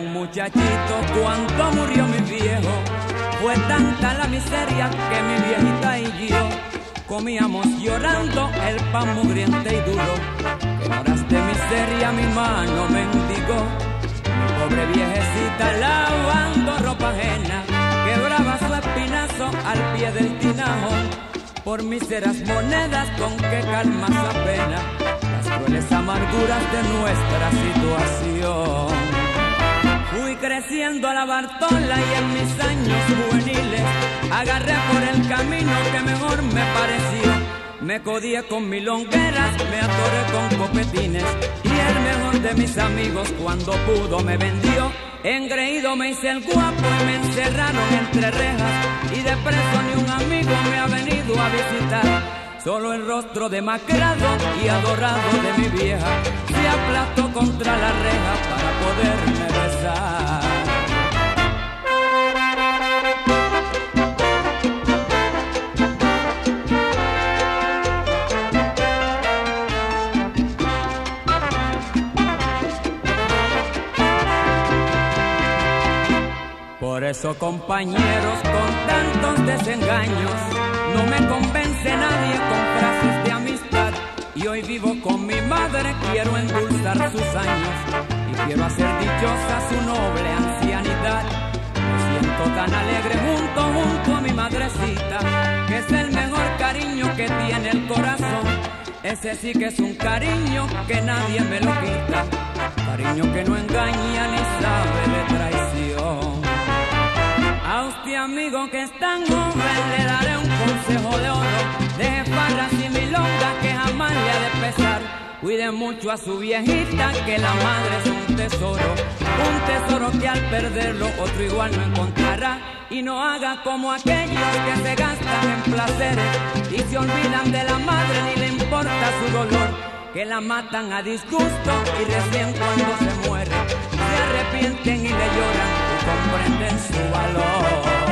un muchachito cuando murió mi viejo. Fue tanta la miseria que mi viejita y yo comíamos llorando el pan mugriente y duro, que en horas de miseria mi mano mendigó. Mi pobre viejecita lavando ropa ajena quebraba su espinazo al pie del tinajo. Por míseras monedas con que calma su pena las crueles amarguras de nuestra situación. Fui creciendo a la Bartola y en mis años juveniles agarré por el camino que mejor me pareció. Me codié con milongueras, me atoré con copetines y el mejor de mis amigos cuando pudo me vendió. Engreído me hice el guapo y me encerraron entre rejas y de preso ni un amigo me ha venido a visitar. Solo el rostro demacrado y adorado de mi vieja se aplastó contra la reja para poderme besar. Por eso, compañeros, con tantos desengaños, no me convence nadie con frases de amistad. Y hoy vivo con mi madre, quiero endulzar sus años y quiero hacer dichosa su noble ancianidad. Me siento tan alegre junto a mi madrecita, que es el mejor cariño que tiene el corazón. Ese sí que es un cariño que nadie me lo quita, cariño que no engaña ni sabe de traición. A usted, amigo, que es tan joven, le daré un consejo de oro. Deje farras y milongas que jamás le ha de pesar. Cuide mucho a su viejita, que la madre es un tesoro que al perderlo otro igual no encontrará. Y no haga como aquellos que se gastan en placeres y se olvidan de la madre ni le importa su dolor, que la matan a disgusto y recién cuando se muere se arrepienten y le lloran y comprenden su valor.